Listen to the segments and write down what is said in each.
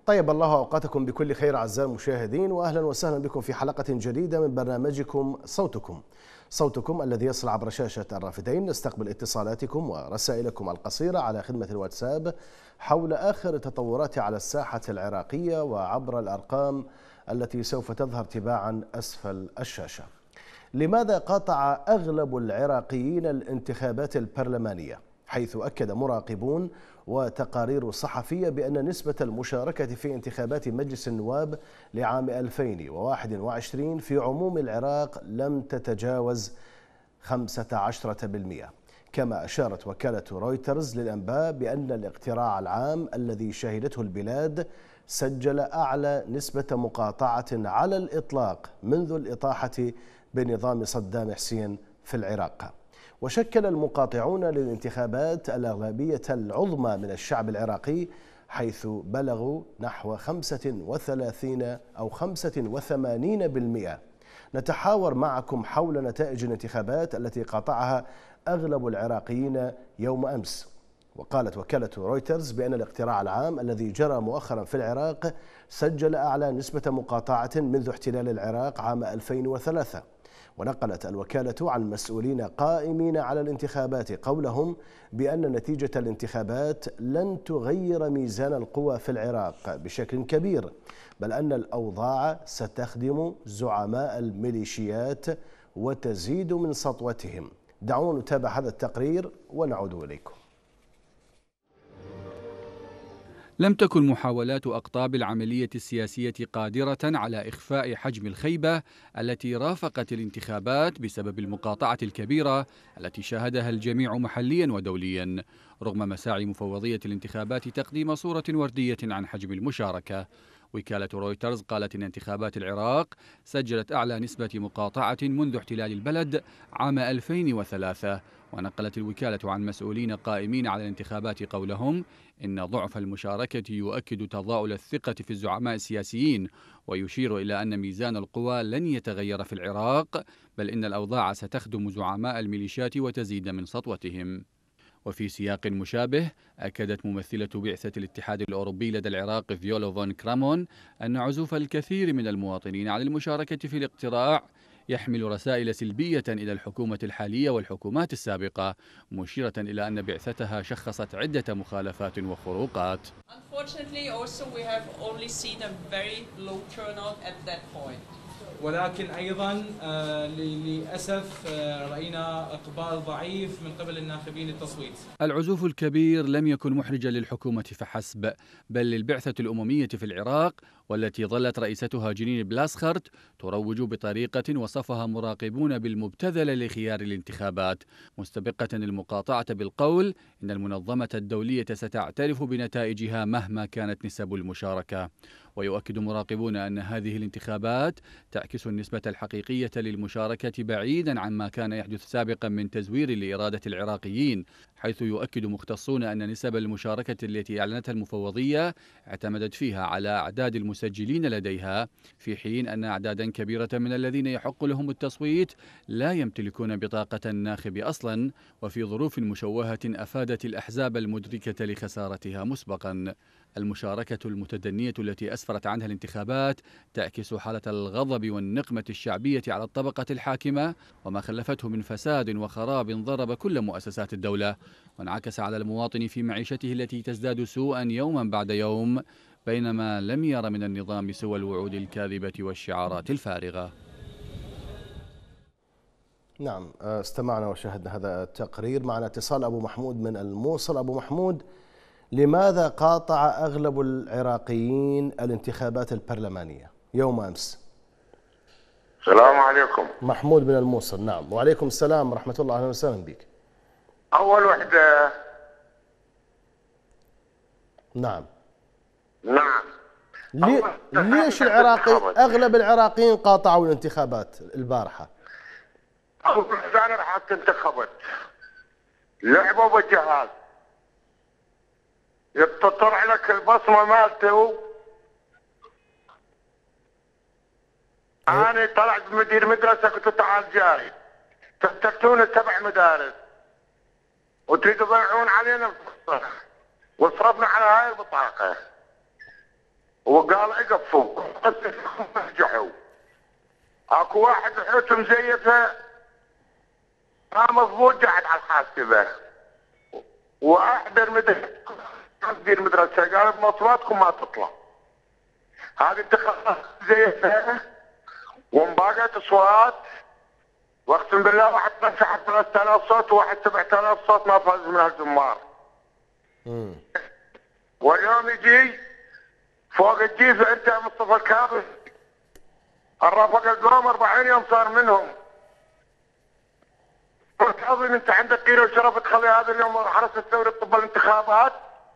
طيب الله أوقاتكم بكل خير أعزائي المشاهدين، وأهلا وسهلا بكم في حلقة جديدة من برنامجكم صوتكم الذي يصل عبر شاشة الرافتين. نستقبل اتصالاتكم ورسائلكم القصيرة على خدمة الواتساب حول آخر التطورات على الساحة العراقية وعبر الأرقام التي سوف تظهر تباعا أسفل الشاشة. لماذا قاطع أغلب العراقيين الانتخابات البرلمانية؟ حيث أكد مراقبون وتقارير صحفية بأن نسبة المشاركة في انتخابات مجلس النواب لعام 2021 في عموم العراق لم تتجاوز 15%. كما أشارت وكالة رويترز للأنباء بأن الاقتراع العام الذي شهدته البلاد سجل أعلى نسبة مقاطعة على الإطلاق منذ الإطاحة بنظام صدام حسين في العراق. وشكل المقاطعون للانتخابات الأغلبية العظمى من الشعب العراقي، حيث بلغوا نحو 35 أو 85%. نتحاور معكم حول نتائج الانتخابات التي قاطعها أغلب العراقيين يوم أمس. وقالت وكالة رويترز بأن الاقتراع العام الذي جرى مؤخرا في العراق سجل أعلى نسبة مقاطعة منذ احتلال العراق عام 2003. ونقلت الوكالة عن مسؤولين قائمين على الانتخابات قولهم بأن نتيجة الانتخابات لن تغير ميزان القوى في العراق بشكل كبير، بل أن الأوضاع ستخدم زعماء الميليشيات وتزيد من سطوتهم. دعونا نتابع هذا التقرير ونعود إليكم. لم تكن محاولات أقطاب العملية السياسية قادرة على إخفاء حجم الخيبة التي رافقت الانتخابات بسبب المقاطعة الكبيرة التي شاهدها الجميع محليا ودوليا، رغم مساعي مفوضية الانتخابات تقديم صورة وردية عن حجم المشاركة. وكالة رويترز قالت إن انتخابات العراق سجلت أعلى نسبة مقاطعة منذ احتلال البلد عام 2003. ونقلت الوكالة عن مسؤولين قائمين على الانتخابات قولهم إن ضعف المشاركة يؤكد تضاؤل الثقة في الزعماء السياسيين، ويشير إلى أن ميزان القوى لن يتغير في العراق، بل إن الأوضاع ستخدم زعماء الميليشيات وتزيد من سطوتهم. وفي سياق مشابه أكدت ممثلة بعثة الاتحاد الأوروبي لدى العراق فيولا فون كرامون أن عزوف الكثير من المواطنين عن المشاركة في الاقتراع يحمل رسائل سلبية إلى الحكومة الحالية والحكومات السابقة، مشيرة إلى أن بعثتها شخصت عدة مخالفات وخروقات. ولكن أيضا للأسف رأينا إقبال ضعيف من قبل الناخبين للتصويت. العزوف الكبير لم يكن محرجا للحكومة فحسب، بل للبعثة الأممية في العراق، والتي ظلت رئيستها جنين بلاسخرت تروج بطريقة وصفها مراقبون بالمبتذلة لخيار الانتخابات، مستبقة المقاطعة بالقول إن المنظمة الدولية ستعترف بنتائجها مهما كانت نسب المشاركة. ويؤكد مراقبون أن هذه الانتخابات تعكس النسبة الحقيقية للمشاركة بعيدا عما كان يحدث سابقا من تزوير لإرادة العراقيين، حيث يؤكد مختصون أن نسب المشاركة التي أعلنتها المفوضية اعتمدت فيها على أعداد المسجلين لديها، في حين أن أعدادا كبيرة من الذين يحق لهم التصويت لا يمتلكون بطاقة الناخب أصلا، وفي ظروف مشوهة أفادت الأحزاب المدركة لخسارتها مسبقا. المشاركة المتدنية التي أسفرت عنها الانتخابات تعكس حالة الغضب والنقمة الشعبية على الطبقة الحاكمة، وما خلفته من فساد وخراب ضرب كل مؤسسات الدولة، وانعكس على المواطن في معيشته التي تزداد سوءا يوما بعد يوم، بينما لم ير من النظام سوى الوعود الكاذبة والشعارات الفارغة. نعم، استمعنا وشاهدنا هذا التقرير. معنا اتصال أبو محمود من الموصل. أبو محمود، لماذا قاطع أغلب العراقيين الانتخابات البرلمانية يوم أمس؟ السلام عليكم. محمود من الموصل. نعم، وعليكم السلام ورحمة الله، أهلا وسهلا بك. أول وحدة. نعم. ليش أغلب العراقيين قاطعوا الانتخابات البارحة؟ أول وحدة أنا رحت انتخبت، لعبوا بالجهاز، يطلع لك البصمة مالته. أنا طلعت مدير مدرسة، قلت له تعال جاي، فتحتونا 7 مدارس وتريدوا تبيعون علينا وصرفنا على هاي البطاقة. وقال اقفوا ارجعوا. اكو واحد حوت مزيفه ما مضبوط قاعد على الحاسبه، واحضر المدرسه قال بمواصفاتكم ما تطلع. هذه انتخابات مزيفه ومباقات اصوات، واقسم بالله واحد رشح 3000 صوت وواحد 7000 صوت ما فاز من هالزمار. واليوم يجي فوق الجيزه انت مصطفى الكاظمي الرافق القوم 40 يوم صار منهم. الكاظمي انت عندك قيمه وشرف تخلي هذا اليوم حرس الثوري طب الانتخابات.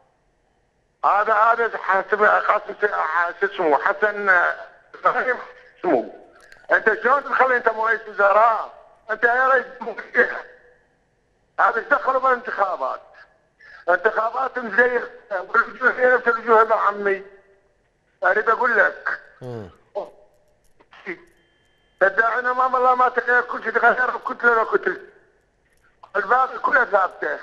هذا حاسب اسمه حسن اسمه. انت شلون تخلي انت مو رئيس وزراء؟ انت يا رئيس جمهوريه. هذا ايش دخلوا بالانتخابات؟ انتخابات مزيفه والوجوه نفس الوجوه يا عمي. اريد اقول لك تدعينا امام الله ما تغير، كل شيء تغير كتله ولا كتله. الباقي كلها ثابته.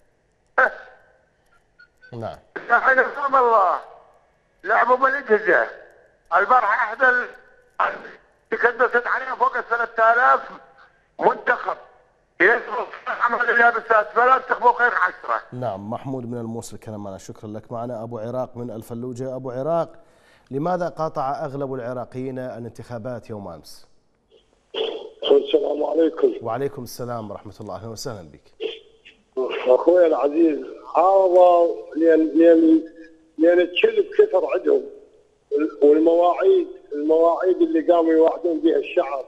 نعم. تدعينا امام الله لعبوا بالاجهزه. البارحه احدى تكدست عليها فوق 3000 منتخب يصرف عمل اليابسات فلا انتخبوا غير 10. نعم. محمود من الموصل كان معنا، شكرا لك. معنا أبو عراق من الفلوجة. أبو عراق، لماذا قاطع أغلب العراقيين الانتخابات يوم أمس؟ السلام عليكم. وعليكم السلام ورحمة الله، أهلا وسهلا بك. أخوي العزيز، عارضة لأن الكذب كثر عندهم، والمواعيد اللي قاموا يوعدون بها الشعب،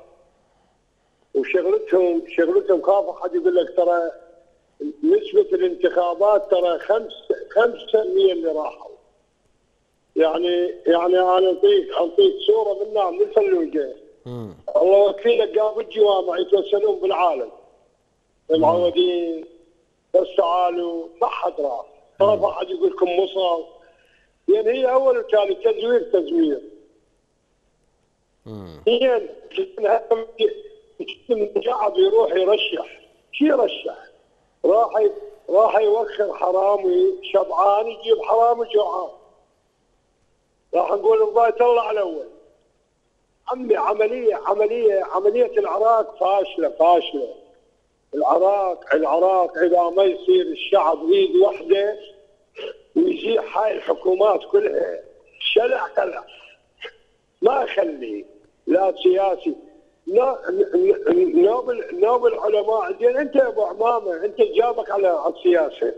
وشغلتهم خاف احد يقول لك ترى نسبة الانتخابات ترى 5% اللي راحوا. يعني انا انطيك صورة منها من الفلوجة. الله وكيلك قام الجوامع يتوسلون بالعالم المعودين بس تعالوا ما حد راح. خاف احد يقول لكم مصاب. يعني هي اول وتالي تزوير. هي الشعب يروح يرشح، شو يرشح؟ راح يوخر حرامي شبعان يجيب حرامي جوعان. راح نقول الله يطلع الاول. عمي عمليه العراق فاشله. العراق اذا ما يصير الشعب ايد واحده ويزيح هاي الحكومات كلها شلع ما يخلي لا سياسي نوب العلماء. زين انت يا ابو عمامه انت جابك على السياسه.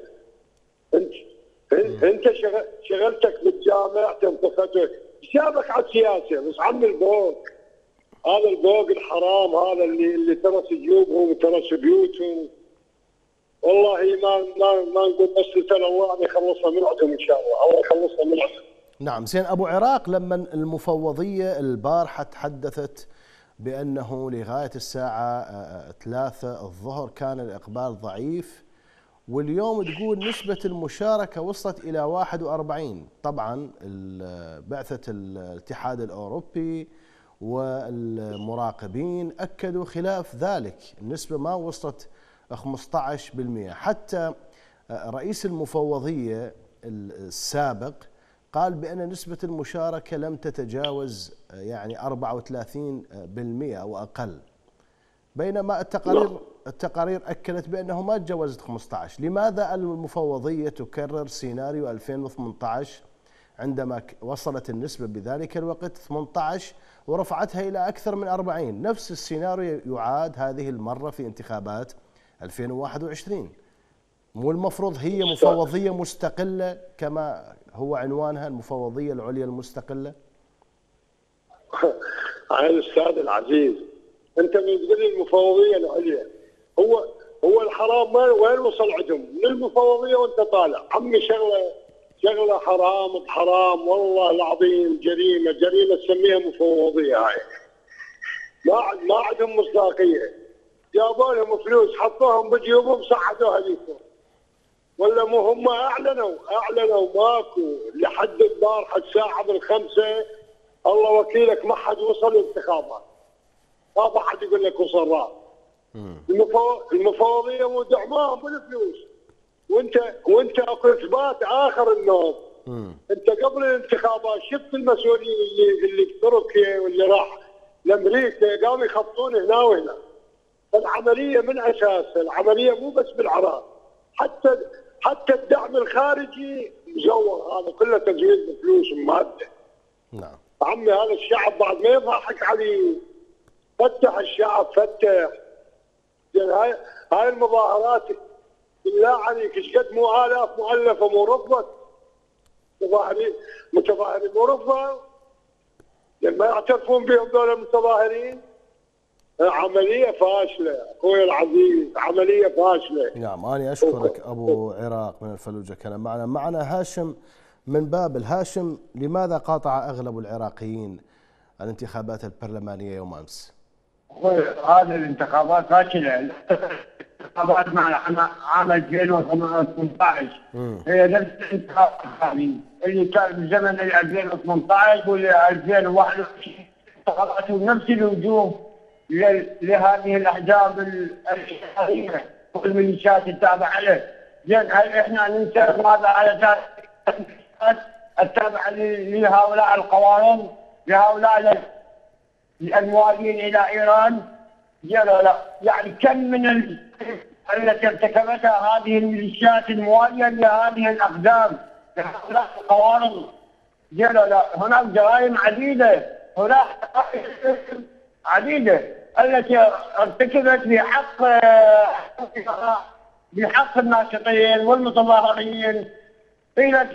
انت شغلتك بالجامعه انتخبت جابك على السياسه. بس عم هذا البوق الحرام هذا اللي ترس جيوبهم وترس بيوتهم. والله ما نقول بس الله ان يخلصنا من عندهم ان شاء الله يخلصنا من عندهم. نعم. زين ابو عراق، لما المفوضيه البارحه تحدثت بأنه لغاية الساعة 3 الظهر كان الإقبال ضعيف، واليوم تقول نسبة المشاركة وصلت إلى 41. طبعا بعثة الاتحاد الأوروبي والمراقبين أكدوا خلاف ذلك، النسبة ما وصلت 15%. حتى رئيس المفوضية السابق قال بأن نسبة المشاركة لم تتجاوز يعني 34% أو أقل، بينما التقارير أكدت بأنه ما تجاوزت 15. لماذا المفوضية تكرر سيناريو 2018 عندما وصلت النسبة بذلك الوقت 18 ورفعتها إلى أكثر من 40؟ نفس السيناريو يعاد هذه المرة في انتخابات 2021. مو المفروض هي مفوضية مستقلة كما هو عنوانها، المفوضية العليا المستقلة؟ الأستاذ العزيز، أنت من تقول لي المفوضية العليا، هو الحرام وين وصل عندهم؟ من المفوضية وأنت طالع عمي شغلة حرام بحرام. والله العظيم جريمة تسميها مفوضية. هاي ما عندهم مصداقية. جابوا لهم فلوس حطوهم بجيوبهم صعدوها ليكم. ولا مو هم اعلنوا ماكو لحد البارحه الساعه بالخمسه. الله وكيلك ما حد وصل الانتخابات. ما حد يقول لك وصل راح. المفوضيه مدعماهم بالفلوس. وانت اكو اثبات اخر النوم انت قبل الانتخابات شفت المسؤولين اللي في تركيا واللي راح لامريكا قاموا يخططون هنا وهنا. العمليه من اساسها العمليه مو بس بالعراق، حتى الدعم الخارجي مزور، هذا كله تزوير بفلوس وماده. نعم عمي هذا الشعب بعد ما يضحك عليه. فتح الشعب فتح. يعني هاي المظاهرات بالله عليك ايش قد مو آلاف مؤلفه مو رفضت. متظاهرين مو رفضوا. يعني ما يعترفون بهم دول المتظاهرين. عمليه فاشله اخوي العزيز، عمليه فاشله. نعم أنا أشكرك أبو عراق من الفلوجة. كان معنا هاشم من بابل. هاشم، لماذا قاطع أغلب العراقيين الانتخابات البرلمانية يوم أمس؟ هذه الانتخابات فاشلة. الانتخابات مع عام 2018 هي نفس الانتخابات اللي كان بزمن 2018 وال 2021 انتخاباتهم نفس الوجوه لهذه الاحزاب الشرعيه والميليشيات التابعه له. زين هل احنا ننسى ماذا على اساس التابعه لهؤلاء القوانين، لهؤلاء الموالين الى ايران؟ لا يعني كم من التي ارتكبتها هذه الميليشيات المواليه لهذه الاقدام لهؤلاء القوانين؟ لا هناك جرائم عديده، هناك عديده التي ارتكبت بحق الناشطين والمتظاهرين الى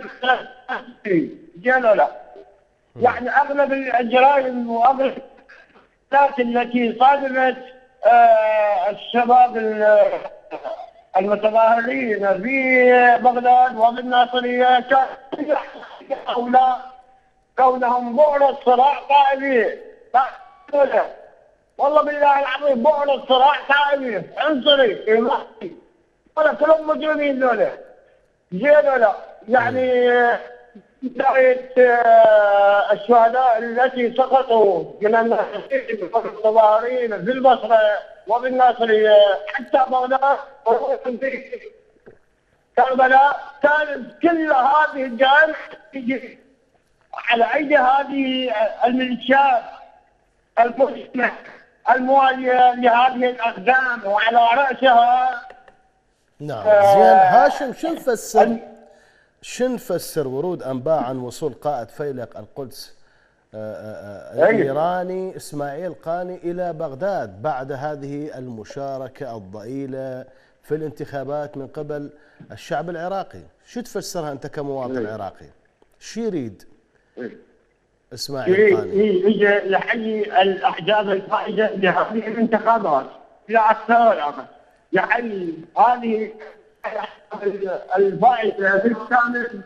لا يعني اغلب الجرائم واغلب التي صادمت الشباب المتظاهرين في بغداد وبالناصريه كونهم بعد صراع طائفي. والله بالله العظيم بعد صراع طائفي عنصري إماراتي، ولا كلهم مجرمين ذولا. لا يعني بداية الشهداء التي سقطوا من المتظاهرين في البصرة وبالناصرية حتى بغداد وفي كربلاء، كانت كل هذه الجرائم على أيدي هذه الميليشيات المسلمة الموالية لهذه الأقدام، وعلى رأسها نعم زين. هاشم، شن نفسر ورود أنباء عن وصول قائد فيلق القدس الإيراني إسماعيل قاني إلى بغداد بعد هذه المشاركة الضئيلة في الانتخابات من قبل الشعب العراقي؟ شو تفسرها أنت كمواطن عراقي؟ شو يريد إسماعيل قاني؟ يجي يحيي الأحزاب الفائزة لهذه الانتخابات، لا أكثر ولا أقل. يحيي هذه الفائزة بالكامل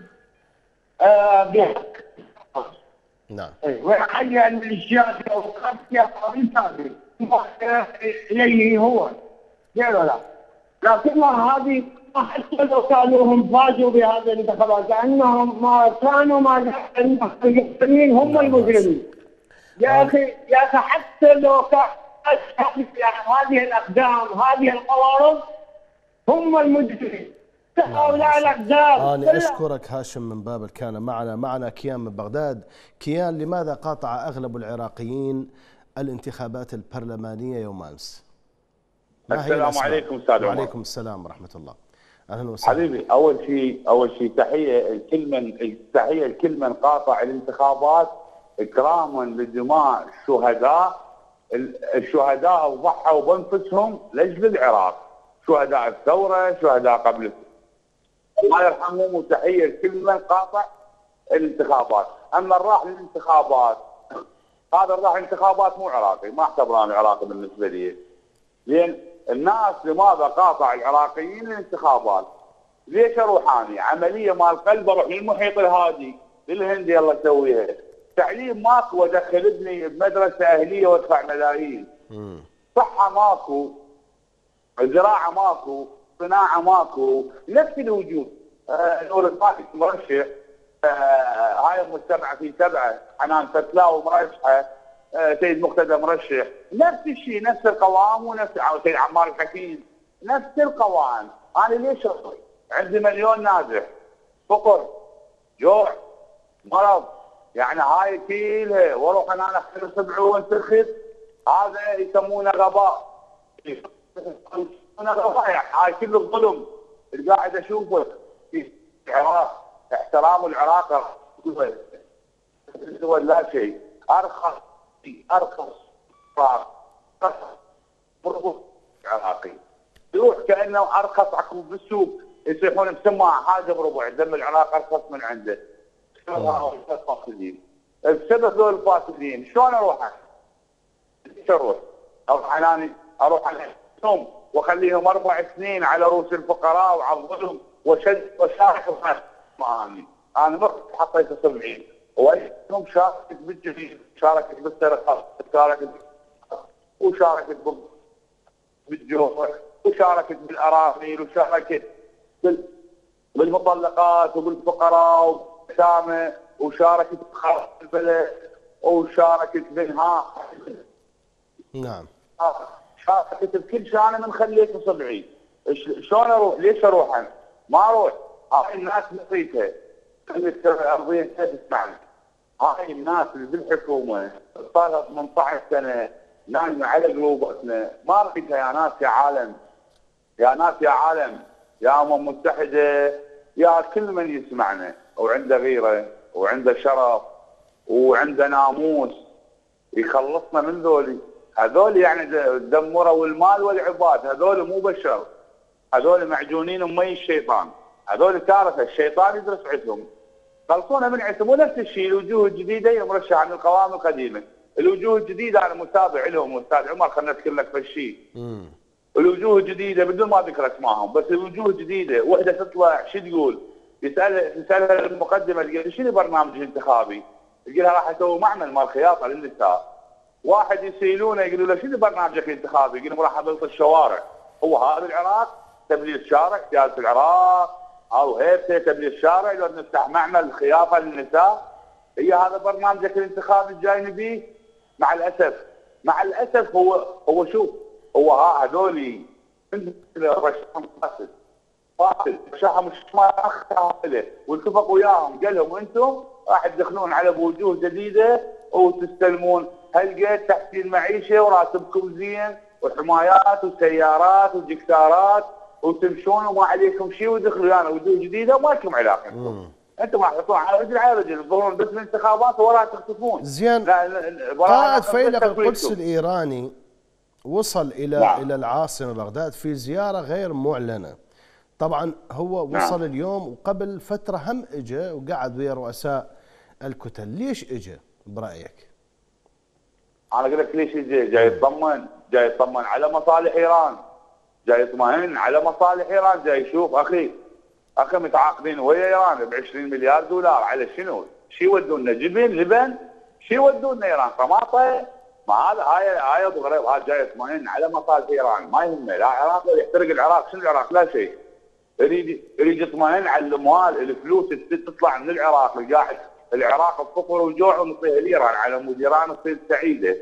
نعم. ويحيي الميليشيات والقضية بالكامل إليه هو. لا لكن هذه حتى لو كانوا هم فازوا بهذه الانتخابات لأنهم ما كانوا المجرمين هم المجرمين. يا أخي حتى لو كان هذه الأقدام هذه القوارض هم المجرمين. هؤلاء الأقدام. أنا أشكرك هاشم من بابل. كان معنا كيان من بغداد. كيان، لماذا قاطع أغلب العراقيين الانتخابات البرلمانية يوم أمس؟ السلام عليكم استاذ عمر. وعليكم السلام ورحمه الله. اهلا وسهلا حبيبي. اول شيء تحيه لكل من قاطع الانتخابات اكراما لدماء الشهداء وضحوا بانفسهم لاجل العراق، شهداء الثوره، شهداء قبل الله يرحمهم، وتحيه لكل من قاطع الانتخابات. اما الراح للانتخابات، هذا الراح الانتخابات مو عراقي، ما اعتبره انا عراقي بالنسبه لي. لان الناس لماذا قاطع العراقيين الانتخابات؟ ليش اروح اني؟ عمليه مال قلب اروح للمحيط الهادي للهند يلا اسويها. تعليم ماكو وادخل ابني بمدرسه اهليه وادفع ملايين. صحه ماكو، زراعه ماكو، صناعه ماكو، نفس الوجود. نور الفاتح مرشح، هاي المجتمع في 7، حنان فتلاوي مرشحه، سيد مقتدى مرشح، نفس الشيء، نفس القوام ونفس سيد عمار الحكيم، نفس القوام. انا ليش اروح؟ عندي مليون نازح، فقر، جوع، مرض، يعني هاي كلها واروح انا اخذ 70 ترخص، هذا يسمونه غباء. يسمونه غباء، يعني هاي كله الظلم اللي قاعد اشوفه في العراق. احترام العراق الدول لا شيء، ارخص عراقي يروح كانه ارخص عقب بالسوق، يصيحون مسمى حاجه بربع، دم العراق ارخص من عنده. بسبب ذول الفاسدين شلون اروح؟ اروح عليهم واخليهم 4 سنين على رؤوس الفقراء وعلى الظلم وشارك معاني. انا ما حطيت 70 وهم شاركت بالجديد، شاركت بالسرقات، وشاركت بالجوع، وشاركت بالارامل، وشاركت بالمطلقات وبالفقراء وباليتامى، وشاركت بخراب البلد، وشاركت بانهاء. نعم. شاركت بكل شيء. انا من خليته 70. شلون اروح؟ ليش اروح انا؟ ما اروح. هاي الناس نسيتها. خليت ارضيه تسمعني. هاي الناس اللي بالحكومه صار لها 18 سنه نايمه على قلوبنا، ما رأيتها يا ناس يا عالم. يا ناس يا عالم، يا امم متحده، يا كل من يسمعنا وعنده غيره وعنده شرف وعنده ناموس يخلصنا من ذولي. هذول يعني دمروا المال والعباد، هذول مو بشر، هذول معجونين مي الشيطان، هذول كارثه، الشيطان يدرس عندهم. خلصونا من عندهم. ونفس الشيء الوجوه الجديده هي مرشحه عن القوائم القديمه. الوجوه الجديده انا متابع لهم استاذ عمر، خلينا اذكر لك بهالشيء. الوجوه الجديده بدون ما اذكر اسمائهم، بس الوجوه الجديده وحده تطلع شو تقول؟ تسالها المقدمه تقول شنو برنامج انتخابي؟ تقول لها راح اسوي معمل مال خياطه للنساء. واحد يسيلونه يقولوا له شنو برنامجك الانتخابي؟ يقول لهم راح ابلط الشوارع. هو هذا العراق؟ تبليط شارع سياده العراق او هيبته تبليط شارع لو نفتح معمل خياطه للنساء؟ هي هذا برنامجك الانتخابي الجاي نبيه؟ مع الاسف هو شوف، هو هذول رشحهم فاسد رشحهم ما اخذه واتفق وياهم، قال لهم انتم راح تدخلون على بوجوه جديده وتستلمون هالقيت تحسين معيشه وراتبكم زين وحمايات وسيارات وجكسارات وتمشون وما عليكم شيء، ويدخلوا يعني وجوه جديده وما لكم علاقه. انتم راح تحطون على رجل تظهرون بس الانتخابات وراها تختفون. زين. قائد فيلق القدس الايراني وصل الى العاصمه بغداد في زياره غير معلنه. طبعا هو وصل اليوم، وقبل فتره هم اجى وقعد ويا رؤساء الكتل. ليش اجى برايك؟ انا اقول لك ليش اجى. جاي يطمن على مصالح ايران، جاي يطمئن على مصالح ايران، جاي يشوف اخي متعاقدين ويا ايران ب 20 مليار دولار على شنو؟ شو يودونا؟ لبن؟ شو يودونا ايران؟ طماطه؟ ما هاي ابو غريب. هذا جاي يطمئن على مصالح ايران، ما يهمه لا عراق ولا يحترق العراق. شنو العراق؟ لا شيء. يريد يطمئن على الاموال، الفلوس اللي تطلع من العراق اللي قاعد العراق بفقر وجوع ونطيها لايران، على مود ايران تصير سعيده،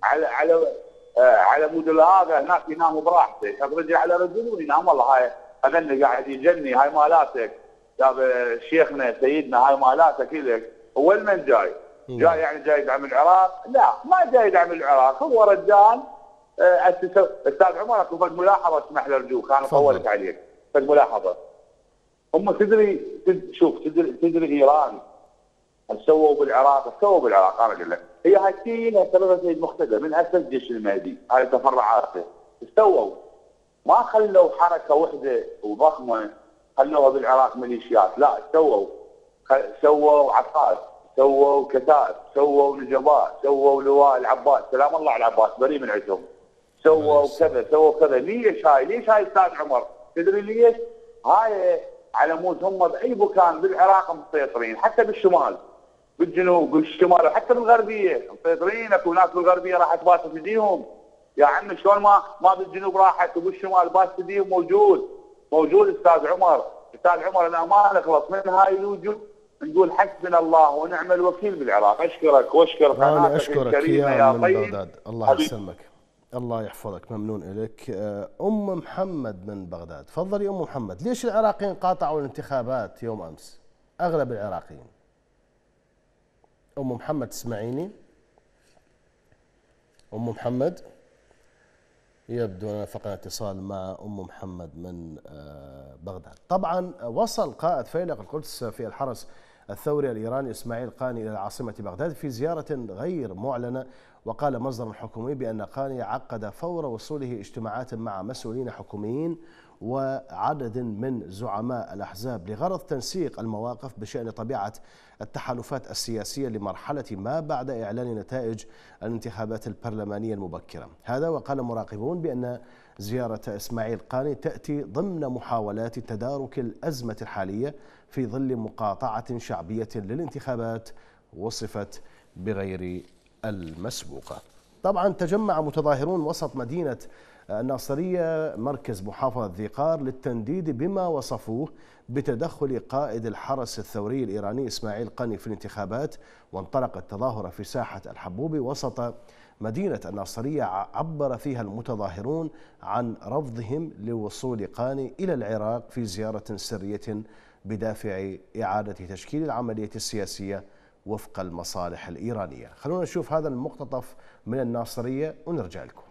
على مود هذا هناك يناموا براحته، رجل على رجل وينام. والله هاي هذا اللي قاعد يجني، هاي مالاتك يا شيخنا سيدنا، هاي مالاتك لك. هو المن جاي يعني جاي يدعم العراق؟ لا، ما جاي يدعم العراق. هو رجال استاذ عمر اكو فد ملاحظه اسمح لي ارجوك، انا طولت عليك. فد ملاحظه، هم تدري ايران سووا بالعراق انا اقول لك، هي هاي كلها سببها سيد مقتدى من اسس جيش المهدي، هاي تفرعاته سووا، ما خلوا حركه وحده وضخمه خلوها بالعراق ميليشيات، لا سووا عقاد، سووا كتائب، سووا نجباء، سووا لواء العباس، سلام الله على العباس بريء من عندهم، سووا كذا. ليش هاي استاذ عمر؟ تدري ليش؟ هاي على مود هم باي مكان بالعراق مسيطرين، حتى بالشمال بالجنوب بالشمال وحتى بالغربيه مسيطرين. اكو ناس بالغربيه راحت باسط ايديهم يا عمي، شلون ما بالجنوب راحت وبالشمال باسط ايديهم؟ موجود استاذ عمر. انا ما نخلص من هاي الوجوه، نقول حسبنا الله ونعم الوكيل بالعراق. اشكرك واشكر قناتك الكريمه يا طيب. الله يسلمك، الله يحفظك، ممنون لك. ام محمد من بغداد، تفضلي ام محمد. ليش العراقيين قاطعوا الانتخابات يوم امس؟ أغلب العراقيين. أم محمد تسمعيني؟ أم محمد؟ يبدو أن فقد اتصال مع أم محمد من بغداد. طبعا وصل قائد فيلق القدس في الحرس الثوري الإيراني إسماعيل قاني إلى العاصمة بغداد في زيارة غير معلنة، وقال مصدر حكومي بأن قاني عقد فور وصوله اجتماعات مع مسؤولين حكوميين وعدد من زعماء الأحزاب لغرض تنسيق المواقف بشأن طبيعة التحالفات السياسية لمرحلة ما بعد إعلان نتائج الانتخابات البرلمانية المبكرة. هذا وقال مراقبون بأن زيارة إسماعيل قاني تأتي ضمن محاولات تدارك الأزمة الحالية في ظل مقاطعة شعبية للانتخابات وصفت بغير المسبوقة. طبعا تجمع متظاهرون وسط مدينة الناصرية مركز محافظة ذي قار للتنديد بما وصفوه بتدخل قائد الحرس الثوري الإيراني إسماعيل قاني في الانتخابات، وانطلق التظاهرة في ساحة الحبوبي وسط مدينة الناصرية. عبر فيها المتظاهرون عن رفضهم لوصول قاني إلى العراق في زيارة سرية بدافع إعادة تشكيل العملية السياسية وفق المصالح الإيرانية. خلونا نشوف هذا المقتطف من الناصرية ونرجع لكم.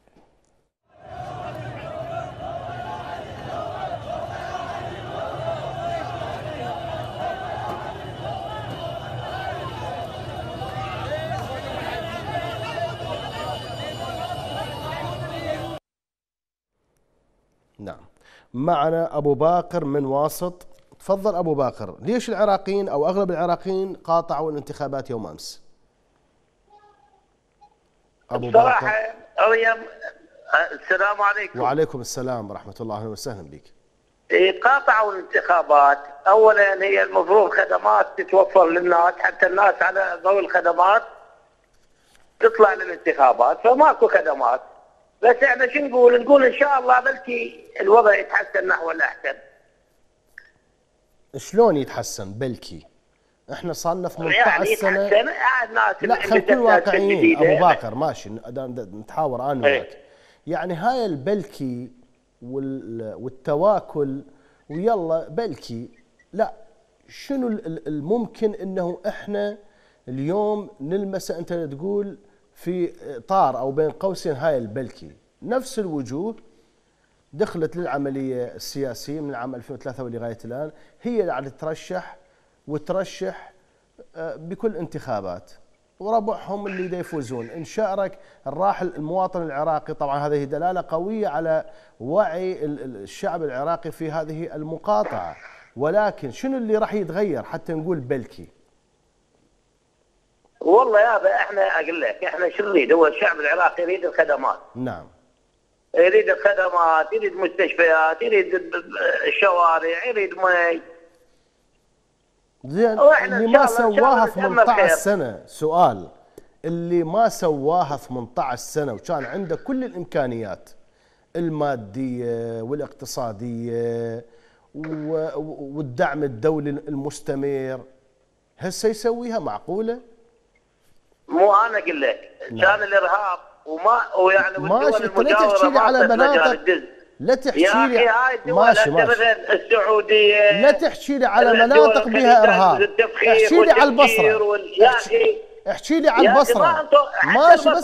نعم، معنا أبو باقر من واسط. تفضل أبو باقر، ليش العراقيين أو أغلب العراقيين قاطعوا الانتخابات يوم أمس؟ أبو باقر. السلام عليكم. وعليكم السلام ورحمة الله، أهلا وسهلا بك. قاطعوا الانتخابات. أولا هي المفروض خدمات تتوفر للناس، حتى الناس على ضوء الخدمات تطلع للانتخابات، فماكو خدمات. بس احنا شو نقول؟ نقول ان شاء الله بلكي الوضع يتحسن نحو الاحسن. شلون يتحسن بلكي؟ احنا صار لنا 18 يعني سنه. الناس لا خلينا نكون واقعيين ابو باقر، ماشي نتحاور انا وياك. يعني هاي البلكي والتواكل ويلا بلكي، لا شنو الممكن انه احنا اليوم نلمسه؟ انت تقول في اطار او بين قوسين هاي البلكي، نفس الوجوه دخلت للعمليه السياسيه من عام 2003 ولغايه الان، هي قاعده ترشح وترشح بكل انتخابات، وربعهم اللي دا يفوزون. ان شارك الراحل المواطن العراقي، طبعا هذه دلاله قويه على وعي الشعب العراقي في هذه المقاطعه، ولكن شنو اللي راح يتغير حتى نقول بلكي؟ والله يابا احنا اقول لك احنا شو نريد؟ هو الشعب العراقي يريد الخدمات. نعم. يريد الخدمات، يريد مستشفيات، يريد الشوارع، يريد مي. زين، اللي ما سواها 18 سنه، سؤال، اللي ما سواها 18 سنه وكان عنده كل الامكانيات الماديه والاقتصاديه والدعم الدولي المستمر، هسه يسويها؟ معقوله؟ مو انا اقول لك كان الارهاب ويعني ماشي، انت لا تحكي لي على مناطق، لا تحكي لي ماشي السعوديه، لا تحكي لي على مناطق بها ارهاب، احكي لي على البصره، احكي لي على البصره. ماشي بس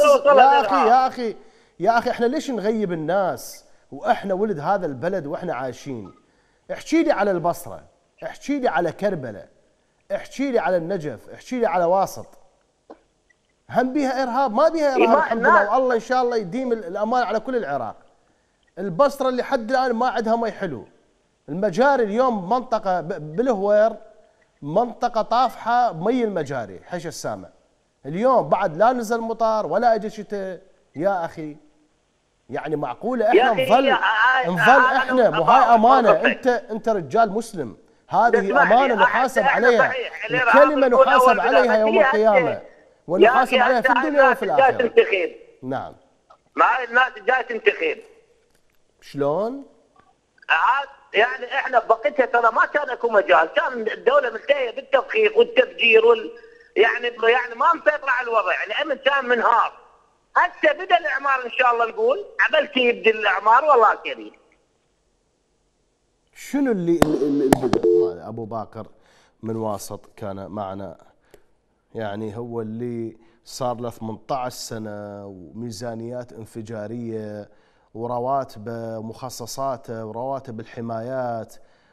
يا اخي احنا ليش نغيب الناس واحنا ولد هذا البلد واحنا عايشين؟ احكي لي على البصره، احكي لي على كربلاء، احكي لي على النجف، احكي لي على واسط. هم بيها ارهاب؟ ما بيها ارهاب الحمد لله، والله ان شاء الله يديم الامان على كل العراق. البصره اللي حد الان ما عندها مي حلو. المجاري اليوم منطقه بالهوير منطقه طافحه بمي المجاري، حش السامع. اليوم بعد لا نزل مطار ولا اجى شتاء يا اخي. يعني معقوله احنا نظل احنا؟ مو هاي امانه، انت رجال مسلم، هذه امانه نحاسب عليها، الكلمه نحاسب عليها يوم القيامه، ونحاسب عليها في الدنيا وفي الاخره. نعم. مع الناس جاي تنتخب. شلون؟ يعني احنا بقيتها ترى ما كان اكو مجال، كان الدوله ملتهيه بالتفخيخ والتفجير يعني ما مسيطره على الوضع، يعني الامن كان منهار. هسه بدا الاعمار ان شاء الله، نقول عبالك يبدا الاعمار والله كريم. شنو اللي بدا؟ ابو باقر من واسط كان معنا، يعني هو اللي صار له 18 سنة وميزانيات انفجارية ورواتب مخصصاته ورواتب الحمايات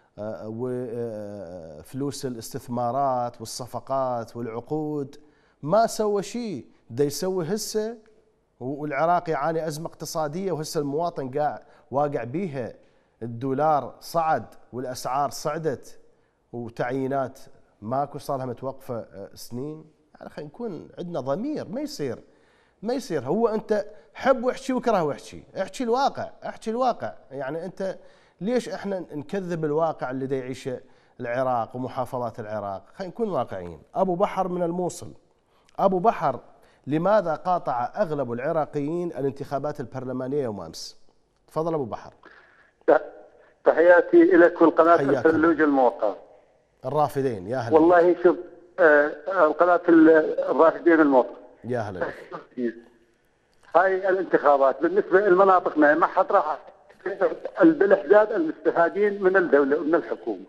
وفلوس الاستثمارات والصفقات والعقود، ما سوى شيء. دا يسوي هسه، والعراق يعاني أزمة اقتصادية وهسه المواطن قاعد واقع بيها. الدولار صعد والأسعار صعدت وتعيينات ماكو، صار لها متوقفة سنين. يعني خلينا نكون عندنا ضمير. ما يصير هو أنت حب واحكي وكره واحكي، احكي الواقع، احكي الواقع. يعني أنت ليش احنا نكذب الواقع اللي دا يعيشه العراق ومحافظات العراق؟ خلينا نكون واقعيين. أبو بحر من الموصل. أبو بحر، لماذا قاطع أغلب العراقيين الانتخابات البرلمانية يوم أمس؟ تفضل أبو بحر. تحياتي لك والقناة الفلوج الموقع. الرافدين، يا هلا. والله شوف، القناة الرافدين الموقع. يا هلا. هاي الانتخابات بالنسبة لمناطقنا ما حد راح بالاحداد المستفادين من الدولة ومن الحكومة.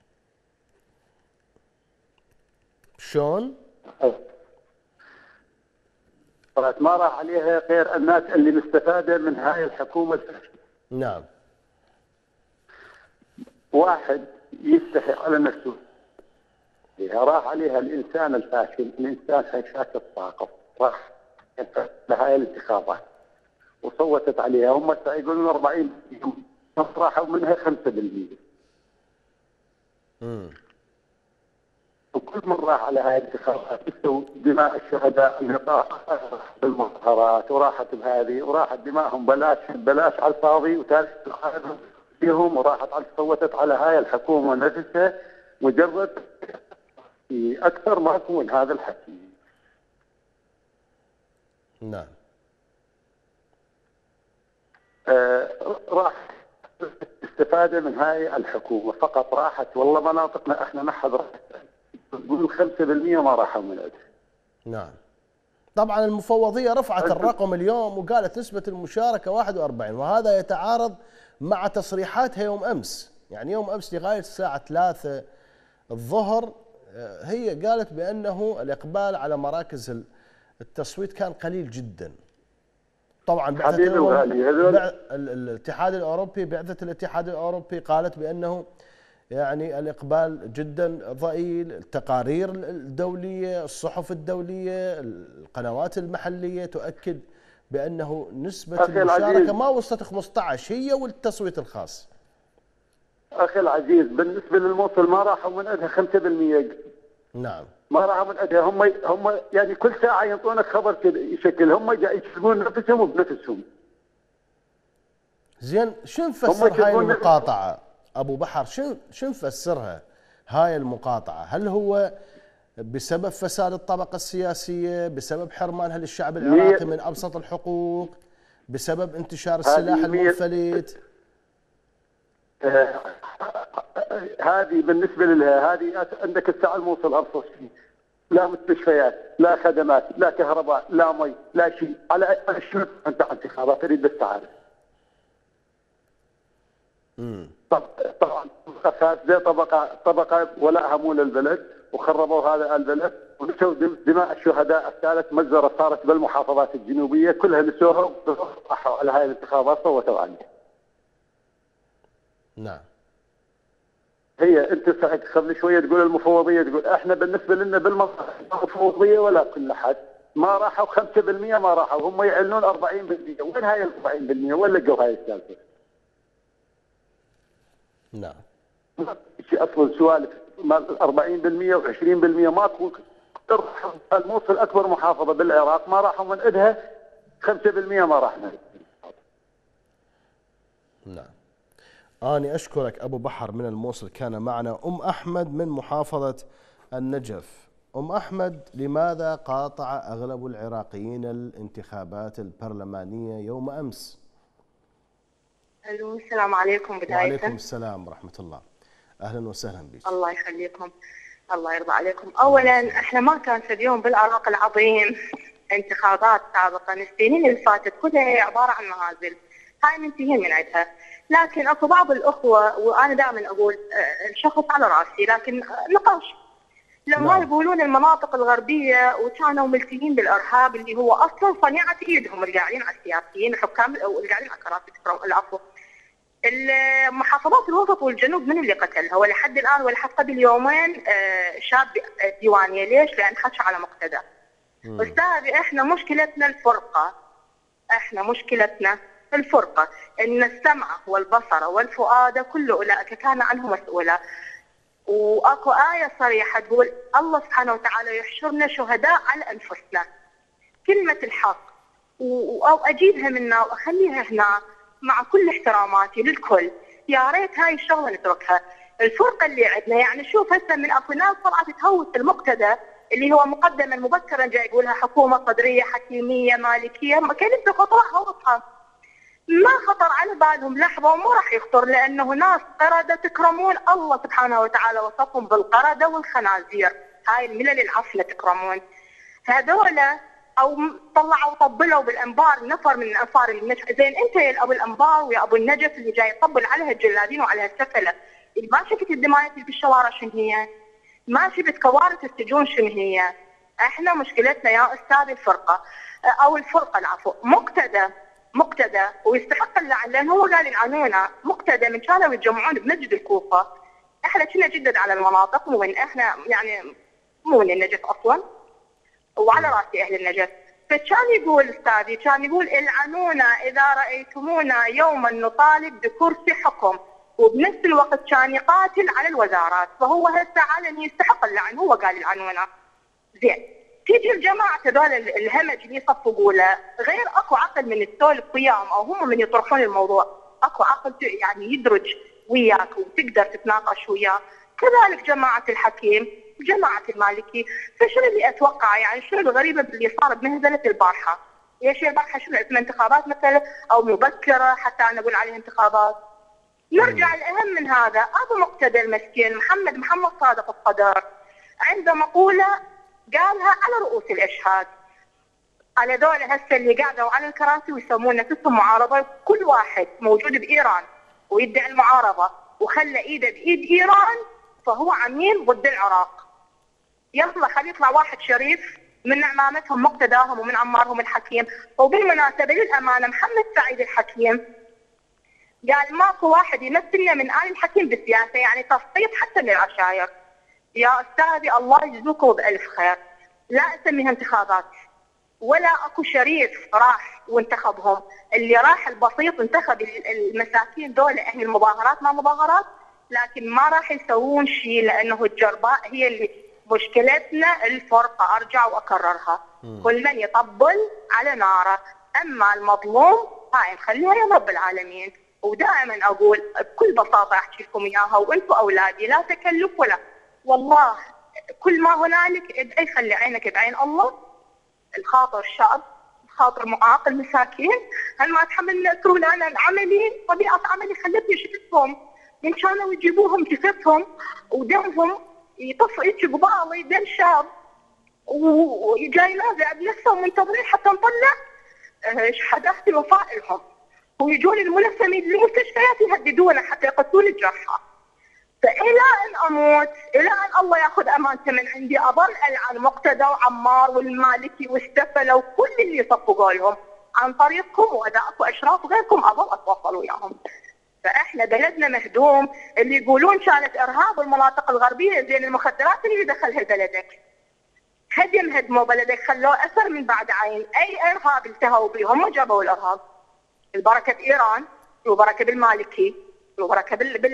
شلون؟ ما راح عليها غير الناس اللي مستفادة من هاي الحكومة. نعم. واحد يستحي على نفسه، راح عليها الإنسان الفاشل، الإنسان هشاش الطاقة، راح لهاي الانتخابات وصوتت عليها. هم يقولون 40%، راحوا منها 5%. وكل من راح على هاي الانتخابات يسوي دماء الشهداء اللي طاحت بالمظاهرات وراحت بهذه، وراحت دماءهم بلاش على الفاضي، وتاريخ فيهم، وراحت صوتت على هاي الحكومة نفسها مجرد أكثر ما يكون هذا الحكي. نعم. راح استفادة من هاي الحكومة فقط. راحت والله مناطقنا احنا ما حد راح، تقول 5% ما راحوا من عندها. نعم. طبعا المفوضية رفعت الرقم اليوم وقالت نسبة المشاركة 41، وهذا يتعارض مع تصريحاتها يوم أمس. يعني يوم أمس لغاية الساعة 3 الظهر هي قالت بأنه الإقبال على مراكز التصويت كان قليل جدا. طبعا الاتحاد الأوروبي، بعثة الاتحاد الأوروبي قالت بأنه يعني الإقبال جدا ضئيل. التقارير الدولية، الصحف الدولية، القنوات المحلية تؤكد بأنه نسبة المشاركة ما وصلت 15 هي والتصويت الخاص. أخي العزيز، بالنسبة للموصل ما راحوا من عندها 5%. نعم. ما راحوا من عندها. هم يعني كل ساعة ينطونك خبر شكل، هم يشتغلون نفسهم وبنفسهم. زين، شو نفسر هاي المقاطعة أبو بحر؟ شو نفسرها هاي المقاطعة؟ هل هو بسبب فساد الطبقة السياسية، بسبب حرمانها للشعب العراقي من أبسط الحقوق، بسبب انتشار السلاح المنفلت؟ هذه بالنسبة لها، هذه عندك الساعة الموصل أرخص شيء، لا مستشفيات، لا خدمات، لا كهرباء، لا مي، لا شيء. على شنو أنت انتخابات تريد بس تعرف؟ طبعا فاسدة طبقة ولا همول البلد، وخربوا هذا البلد ونسوا دماء الشهداء الثالث مجزرة صارت بالمحافظات الجنوبية كلها نسوها وراحوا على هاي الانتخابات صوتوا عليها. نعم. هي انت قبل شويه تقول المفوضيه، تقول احنا بالنسبه لنا بالمفوضيه ولا كل حد ما راحوا 5% ما راحوا، هم يعلنون 40%. وين هاي ال 40%؟ وين لقوا هاي السالفه؟ نعم. اصلا سوالف 40% و20% ماكو. الموصل اكبر محافظه بالعراق ما راحوا من عندها 5% ما راحنا. نعم. أنا أشكرك أبو بحر من الموصل. كان معنا أم أحمد من محافظة النجف. أم أحمد، لماذا قاطع أغلب العراقيين الانتخابات البرلمانية يوم أمس؟ السلام عليكم. بداية وعليكم السلام ورحمة الله. أهلا وسهلا بك. الله يخليكم، الله يرضى عليكم. أولا احنا ما كان في اليوم بالعراق العظيم انتخابات سابقا. السنين اللي فاتت كلها عبارة عن مهازل، هاي منتهين من عندها. لكن اكو بعض الاخوه، وانا دائما اقول الشخص على راسي، لكن نقاش لما يقولون المناطق الغربيه وكانوا ملتهين بالارهاب اللي هو اصلا صنيعه ايدهم اللي قاعدين على السياسيين الحكام او اللي قاعدين على كراسي العفو. المحافظات الوسط والجنوب من اللي قتلها؟ ولحد الان ولحد قبل يومين شاب ديوانيه. ليش؟ لان حكى على مقتدى. استاذي احنا مشكلتنا الفرقه، احنا مشكلتنا الفرقه، ان السمع والبصر والفؤاد كل اولئك كان عنه مسؤولا. واكو آية صريحة تقول الله سبحانه وتعالى يحشرنا شهداء على أنفسنا. كلمة الحق أو أجيبها منا وأخليها هنا مع كل احتراماتي للكل، يا ريت هاي الشغلة نتركها. الفرقة اللي عندنا يعني شوف هسه من أكو ناس طلعت تهوس المقتدى اللي هو مقدما مبكرا جاي يقولها حكومة صدرية حكيمية مالكية، ما كانت خطرها هوسها ما خطر على بالهم لحظة وما راح يخطر، لأنه ناس قردة تكرمون الله سبحانه وتعالى وصفهم بالقردة والخنازير، هاي الملل العفلة تكرمون. هذولا أو طلعوا طبلوا بالأنبار نفر من أنفار النجف. زين أنت يا أبو الأنبار ويا أبو النجف اللي جاي يطبل عليها الجلادين وعلى السفلة، اللي ما شفت الدمايات اللي بالشوارع شنو هي؟ ما شفت كوارث السجون شنو هي؟ احنا مشكلتنا يا أستاذ الفرقة أو الفرقة العفو مقتدى ويستحق اللعن، لأن هو قال يلعنونا. مقتدى من كانوا يتجمعون بمسجد الكوفة، احنا كنا جدد على المناطق، مو من احنا يعني مو من النجف اصلا وعلى راسي اهل النجف. فكان يقول استاذي كان يقول العنونا اذا رايتمونا يوما نطالب بكرسي حكم، وبنفس الوقت كان يقاتل على الوزارات. فهو هسه علني يستحق اللعن، هو قال يلعنونا. زين تيجي الجماعة هذول الهمج اللي يصفقوا له غير اكو عقل من السولف وياهم او هم من يطرحون الموضوع، اكو عقل يعني يدرج وياك وتقدر تتناقش وياه. كذلك جماعة الحكيم جماعة المالكي. فشنو اللي اتوقع يعني شنو الغريبة باللي صار بمهزلة البارحة؟ يا شيخ البارحة شنو اسمها انتخابات مثلا او مبكرة حتى نقول عليها انتخابات؟ نرجع الاهم من هذا، ابو مقتدى المسكين محمد صادق الصدر عنده مقولة قالها على رؤوس الاشهاد، على ذول هسه اللي قاعدوا على الكراسي ويسمون نفسهم معارضه. كل واحد موجود بايران ويدعي المعارضه وخلى ايده بايد ايران فهو عميل ضد العراق. يلا خلي يطلع واحد شريف من عمامتهم مقتداهم ومن عمارهم الحكيم. وبالمناسبه للامانه محمد سعيد الحكيم قال ماكو واحد يمثلنا من آل الحكيم بالسياسه، يعني تسقيط حتى للعشاير. يا استاذي الله يجزوكم بألف خير، لا اسميها انتخابات ولا اكو شريف راح وانتخبهم. اللي راح البسيط انتخب المساكين دول اهل المظاهرات، ما مظاهرات لكن ما راح يسوون شيء، لانه الجرباء هي اللي مشكلتنا الفرقه. ارجع واكررها، كل من يطبل على ناره، اما المظلوم هاي نخليها يا رب العالمين. ودائما اقول بكل بساطه احكي لكم اياها وانتم اولادي، لا تكلف ولا والله كل ما هنالك ادعي خلي عينك بعين الله. الخاطر شعب، الخاطر معاق المساكين، هل ما تحملنا تقول انا عملي طبيعه عملي خلتني شفتهم من كانوا يجيبوهم جثثهم ودمهم يطفئ قبالي دم شاب وجاي نازع بنفسهم منتظرين حتى نطلع شهادات الوفاء لهم، ويجون الملثمين للمستشفيات يهددونا حتى يقتلون الجرحى. فإلى أن أموت، إلى أن الله يأخذ أمانته من عندي، أظل ألعن مقتدى وعمار والمالكي والسفلة وكل اللي يصفقوا لهم عن طريقكم، وإذا أكو أشراف غيركم أظل أتواصل وياهم. فإحنا بلدنا مهدوم. اللي يقولون كانت إرهاب المناطق الغربية، زين المخدرات اللي دخلها بلدك هدموا بلدك، خلوه أثر من بعد عين. أي إرهاب التهوا به؟ هم جابوا الإرهاب. البركة بإيران وبركة بالمالكي وبركه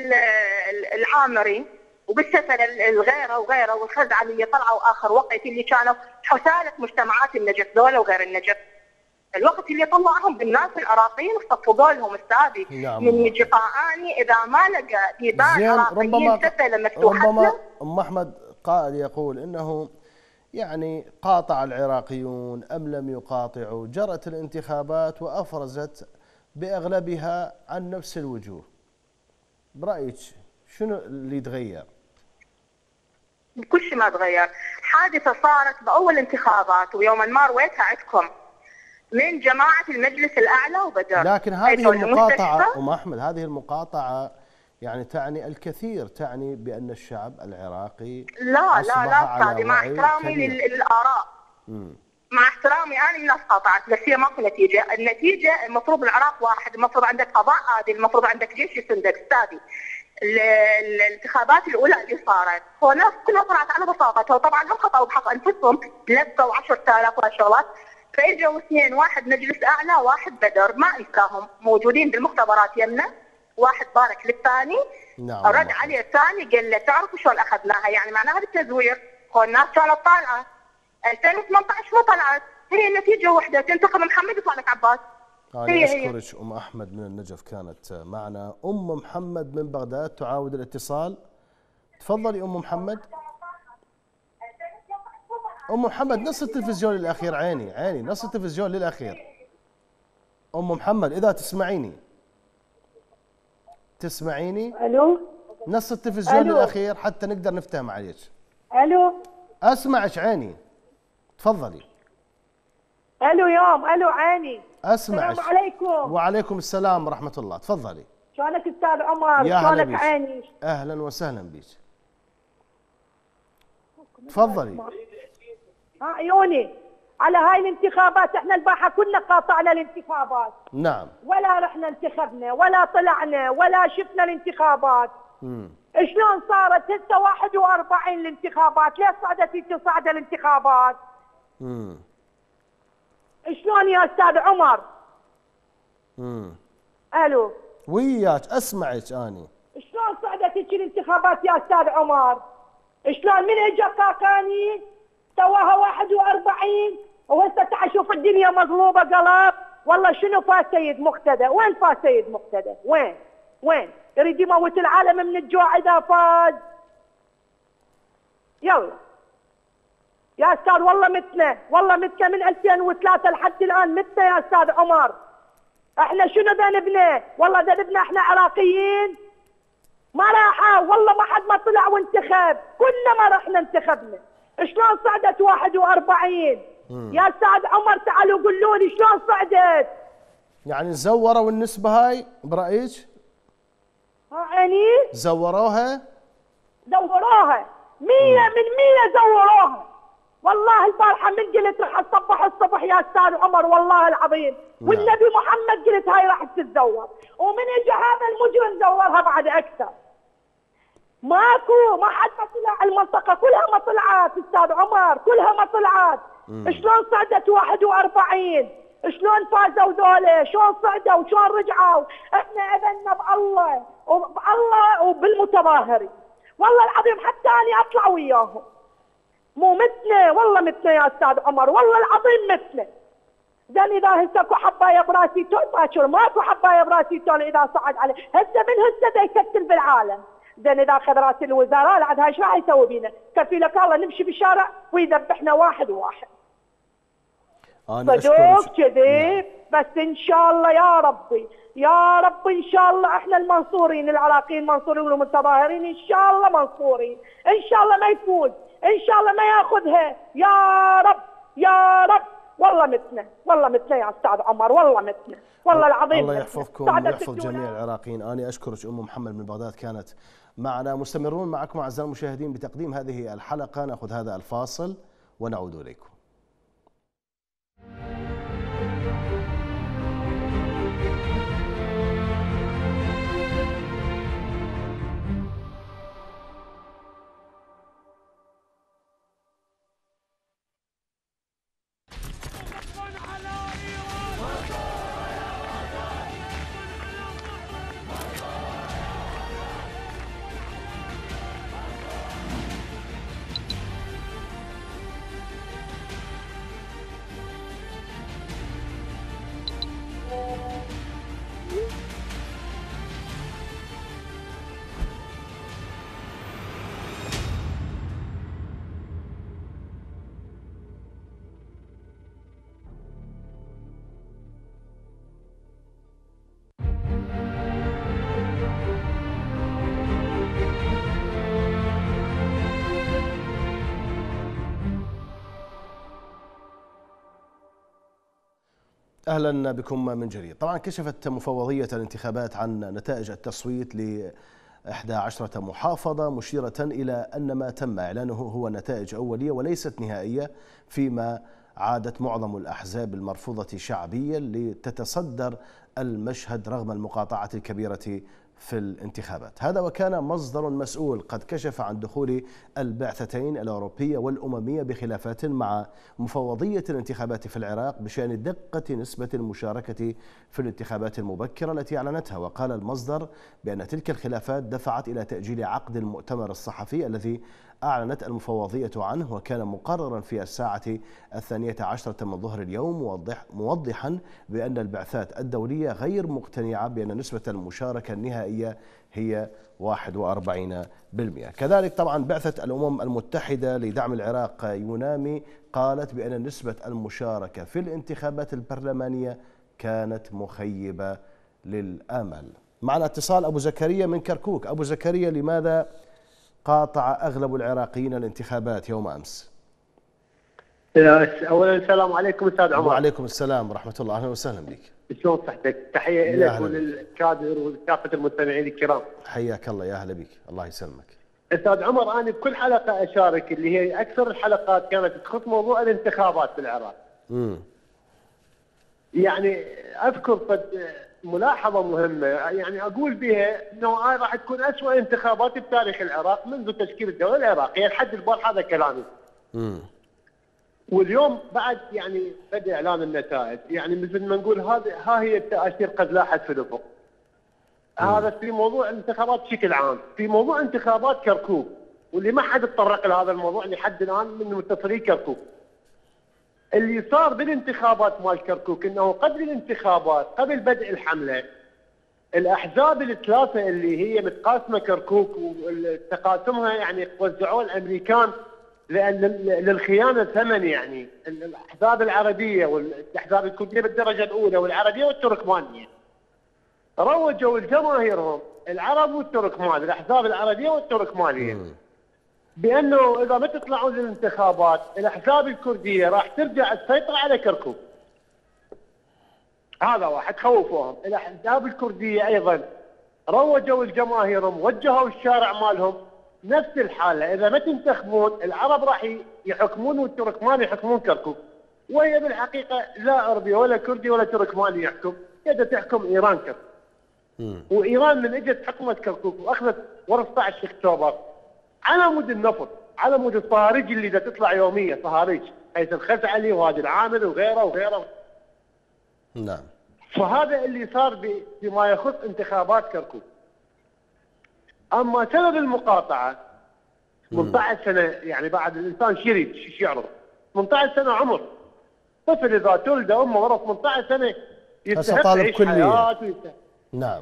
بالعامري وبالسفل الغيره وغيره والخزعه اللي طلعوا اخر وقت اللي كانوا حثاله مجتمعات النجف ذولا وغير النجف. الوقت اللي طلعهم بالناس العراقيين وصفقوا لهم استاذي من جفاءاني اذا ما لقى ديبان عراقيين سفله مفتوحه. ربما ام احمد قائل يقول انه يعني قاطع العراقيون ام لم يقاطعوا، جرت الانتخابات وافرزت باغلبها عن نفس الوجوه. برأيك شنو اللي تغير؟ كل شيء ما تغير. حادثة صارت بأول انتخابات ويوما ما رويتها عندكم من جماعة المجلس الأعلى وبدر، لكن هذه المقاطعة أم أحمد، هذه المقاطعة يعني تعني الكثير، تعني بأن الشعب العراقي لا استاذي، مع احترامي للآراء، مع احترامي انا الناس قاطعت، بس هي ماكو نتيجه، النتيجه المفروض العراق واحد، المفروض عندك قضاء عادل، المفروض عندك جيش يسندك. استاذي الانتخابات الاولى اللي صارت هو ناس كلها طلعت على بساطتها، وطبعا هم خطأوا بحق انفسهم، لبسوا 10,000 وهالشغلات، فاجوا اثنين، واحد مجلس اعلى واحد بدر، ما انساهم موجودين بالمختبرات يمنا، واحد بارك للثاني، نعم، رد عليه الثاني قال له تعرفوا شلون اخذناها، يعني معناها بالتزوير، هو الناس كانت طالعه 2018 ما طلعت، هي النتيجه وحده، تنتخب محمد يطلع لك عباس. أنا أشكرك أم أحمد من النجف كانت معنا. أم محمد من بغداد تعاود الاتصال. تفضلي أم محمد. أم محمد نص التلفزيون للأخير، عيني نص التلفزيون للأخير. أم محمد إذا تسمعيني؟ ألو، نص التلفزيون للأخير حتى نقدر نفتهم عليك. ألو، أسمعك عيني، تفضلي. ألو ألو عيني، أسمعك. السلام عليكم. وعليكم السلام ورحمة الله، تفضلي. شلونك أستاذ عمر؟ يا هلا بيك. عيني؟ أهلا وسهلا بيك، تفضلي. عيوني على هاي الانتخابات، احنا البارحة كنا قاطعنا الانتخابات. نعم. ولا رحنا انتخبنا ولا طلعنا ولا شفنا الانتخابات. شلون صارت هسه 41 الانتخابات؟ ليش تصعد الانتخابات؟ شلون يا استاذ عمر؟ الو وياك اسمعك اني. شلون صعدت هيك الانتخابات يا استاذ عمر؟ شلون من اجى قاقاني سواها 41 وهسه تعال شوف الدنيا مظلومه قلب. والله شنو فاز سيد مقتدى؟ وين فاز سيد مقتدى؟ وين؟ يريد يموت العالم من الجوع اذا فاز. يلا يا استاذ، والله متنا من 2003 لحد الان، متنا يا استاذ عمر. احنا شنو ذنبنا؟ والله ذنبنا احنا عراقيين؟ ما راحوا، والله ما حد ما طلع وانتخب، كلنا ما رحنا انتخبنا. شلون صعدت 41؟ يا استاذ عمر تعالوا قولوا لي شلون صعدت؟ يعني زوروا النسبة هاي برأيك؟ عيني زوروها 100% زوروها. والله البارحة من قلت راح اصبح الصبح يا استاذ عمر، والله العظيم والنبي محمد قلت هاي راح تتزور، ومن اجى هذا المجرم زورها بعد اكثر. ماكو، ما حد ما طلع، المنطقة كلها ما طلعت استاذ عمر، كلها ما طلعت. شلون صعدت 41؟ شلون فازوا ذولا؟ شلون صعدوا وشلون رجعوا؟ احنا اذنا بالله وبالمتظاهرين، والله العظيم حتى اني اطلع وياهم. مو متنا، والله متنا يا استاذ عمر، والله العظيم متنا. زين اذا هسه اكو حبايه براسي تول باكر ماكو حبايه براسي تول اذا صعد عليه، هسه من هسه دا يكتل بالعالم. زين اذا اخذ راس الوزراء بعد هاي ايش راح يسوي بينا؟ كفي لك الله نمشي بالشارع ويذبحنا واحد وواحد. صدق كذب، بس ان شاء الله يا ربي ان شاء الله احنا المنصورين، العراقيين المنصورين والمتظاهرين ان شاء الله منصورين، ان شاء الله ما يفوز، ان شاء الله ما ياخذها يا رب. والله متنا يا استاذ عمر، والله متنا، والله العظيم. الله يحفظكم ويحفظ جميع العراقيين. انا اشكرك ام محمد من بغداد كانت معنا. مستمرون معكم اعزائي المشاهدين بتقديم هذه الحلقه، ناخذ هذا الفاصل ونعود اليكم. أهلا بكم من جديد. طبعا كشفت مفوضية الانتخابات عن نتائج التصويت 11 محافظة، مشيرة إلى أن ما تم إعلانه هو نتائج أولية وليست نهائية، فيما عادت معظم الأحزاب المرفوضة شعبيا لتتصدر المشهد رغم المقاطعة الكبيرة في الانتخابات. هذا وكان مصدر مسؤول قد كشف عن دخول البعثتين الأوروبية والأممية بخلافات مع مفوضية الانتخابات في العراق بشأن دقة نسبة المشاركة في الانتخابات المبكرة التي أعلنتها. وقال المصدر بأن تلك الخلافات دفعت إلى تأجيل عقد المؤتمر الصحفي الذي أعلنت المفوضية عنه، وكان مقررا في الساعة 12 من ظهر اليوم، موضحا بأن البعثات الدولية غير مقتنعة بأن نسبة المشاركة النهائية هي 41%. كذلك طبعا بعثة الأمم المتحدة لدعم العراق يونامي قالت بأن نسبة المشاركة في الانتخابات البرلمانية كانت مخيبة للآمال. معنا اتصال أبو زكريا من كركوك. أبو زكريا، لماذا قاطع أغلب العراقيين الانتخابات يوم أمس؟ أولا السلام عليكم أستاذ عمر. وعليكم السلام ورحمة الله، أهلا وسهلا بك. شلون صحتك؟ تحية لك وللكادر وكافة المستمعين الكرام. حياك الله، يا أهلا بك، الله يسلمك. أستاذ عمر، أنا بكل حلقة أشارك، اللي هي أكثر الحلقات كانت تخص موضوع الانتخابات في العراق. يعني أذكر ملاحظة مهمة، يعني أقول بها أنه هاي راح تكون أسوأ انتخابات بتاريخ العراق منذ تشكيل الدولة العراقية لحد البارح، هذا كلامي. واليوم بعد يعني بدأ إعلان النتائج، يعني مثل ما نقول ها هي التأشير قد لاحت في الأفق. هذا في موضوع الانتخابات بشكل عام. في موضوع انتخابات كركوك، واللي ما حد تطرق لهذا الموضوع لحد الآن من متصلي كركوك. اللي صار بالانتخابات مال كركوك انه قبل الانتخابات، قبل بدء الحمله، الاحزاب الثلاثه اللي هي متقاسمه كركوك وتقاسمها يعني وزعوها الامريكان لان للخيانه ثمن، يعني الاحزاب العربيه والاحزاب الكرديه بالدرجه الاولى والعربيه والتركمانيه روجوا لجماهيرهم العرب والتركمان، الاحزاب العربيه والتركمانيه، بانه اذا ما تطلعون للانتخابات الاحزاب الكرديه راح ترجع تسيطر على كركوك. هذا واحد، خوفوهم. الاحزاب الكرديه ايضا روجوا لجماهيرهم، وجهوا الشارع مالهم نفس الحاله، اذا ما تنتخبون العرب راح يحكمون والتركمان يحكمون كركوك. وهي بالحقيقه لا عربي ولا كردي ولا تركماني يحكم، يد تحكم ايران كركوك. وايران من اجت حكمت كركوك واخذت 14 اكتوبر على مود النفط، على مود الصهاريج اللي دا تطلع يوميا، صهاريج حيث الخزعلي وهادي العامل وغيره وغيره. نعم. فهذا اللي صار بما يخص انتخابات كركوك. اما سبب المقاطعه 18 سنه، يعني بعد الانسان شو يريد؟ شو يعرف؟ 18 سنه عمر طفل اذا تولد امه ورا 18 سنه يستحق يعيش حياته. نعم.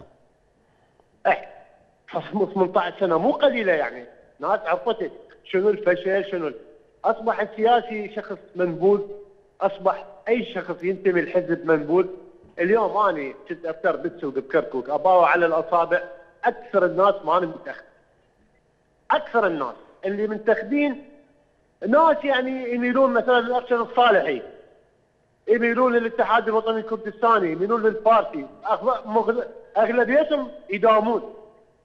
18 سنه مو قليله، يعني ناس عرفت شنو الفشل، شنو اصبح السياسي شخص منبوذ، اصبح اي شخص ينتمي لحزب منبوذ. اليوم اني كنت افتر بالسوق بكركوك اباوع على الاصابع، اكثر الناس ما منتخب. اكثر الناس اللي منتخبين ناس يعني يميلون مثلا للأرشد الصالحي، يميلون للاتحاد الوطني الكردستاني، يميلون للبارتي، اغلبيتهم يداومون.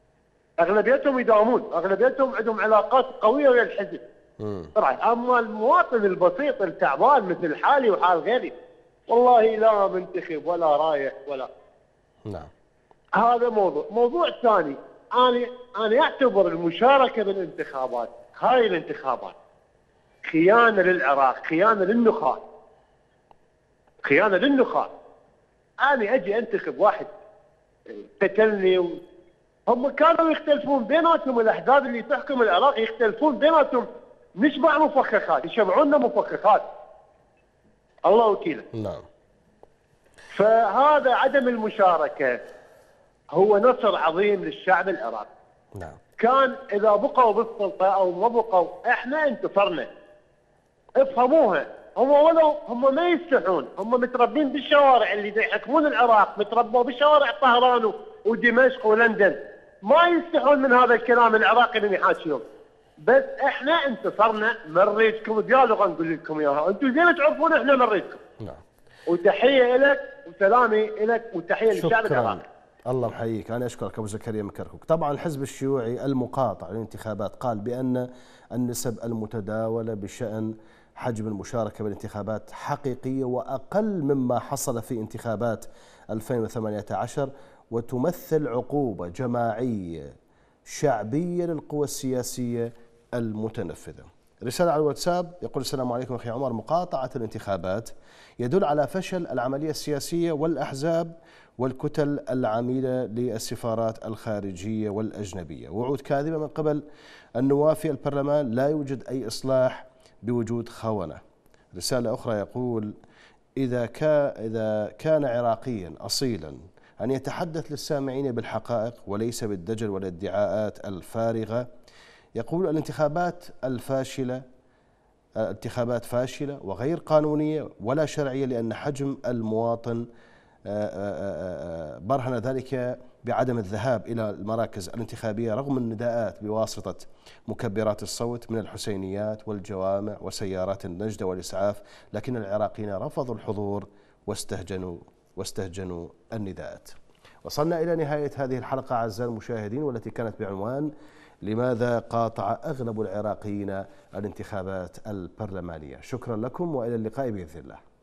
اغلبيتهم عندهم علاقات قويه ويا الحزب. اما المواطن البسيط التعبان مثل حالي وحال غيري والله لا منتخب ولا رايح ولا. نعم. هذا موضوع ثاني. انا اعتبر المشاركه بالانتخابات، هاي الانتخابات خيانه للعراق، خيانه للنخاع. انا اجي انتخب واحد قتلني هم كانوا يختلفون بيناتهم، الاحزاب اللي تحكم العراق يختلفون بيناتهم، نشبع مفخخات، يشبعونا مفخخات. الله وكيله. نعم. فهذا عدم المشاركه هو نصر عظيم للشعب العراقي. نعم. كان اذا بقوا بالسلطه او ما بقوا احنا انتصرنا. افهموها، هم ما يستحون، هم متربين بالشوارع اللي يحكمون العراق، متربوا بشوارع طهران ودمشق ولندن، ما يستحون من هذا الكلام العراقي اللي يحاكيهم. بس احنا انتصرنا، مريتكم ديالوغا نقول لكم اياها، انتم زين تعرفون احنا مريتكم. نعم. وتحيه لك وسلامي لك وتحيه للشعب العراقي. الله محييك، أنا أشكرك أبو زكريا من كركوك. طبعا الحزب الشيوعي المقاطع للانتخابات قال بأن النسب المتداولة بشأن حجم المشاركة بالانتخابات حقيقية وأقل مما حصل في انتخابات 2018، وتمثل عقوبة جماعية شعبية للقوى السياسية المتنفذة. رسالة على الواتساب يقول: السلام عليكم أخي عمر، مقاطعة الانتخابات يدل على فشل العملية السياسية والأحزاب والكتل العميلة للسفارات الخارجية والأجنبية، وعود كاذبة من قبل النواب في البرلمان، لا يوجد أي إصلاح بوجود خونة. رسالة أخرى يقول: إذا كان عراقيا أصيلا أن يتحدث للسامعين بالحقائق وليس بالدجل والادعاءات الفارغة. يقول: الانتخابات فاشلة وغير قانونية ولا شرعية، لأن حجم المواطن برهن ذلك بعدم الذهاب إلى المراكز الانتخابية رغم النداءات بواسطة مكبرات الصوت من الحسينيات والجوامع وسيارات النجدة والإسعاف، لكن العراقيين رفضوا الحضور واستهجنوا النداءات. وصلنا إلى نهاية هذه الحلقة أعزائي المشاهدين، والتي كانت بعنوان: لماذا قاطع أغلب العراقيين الانتخابات البرلمانية؟ شكرا لكم وإلى اللقاء بإذن الله.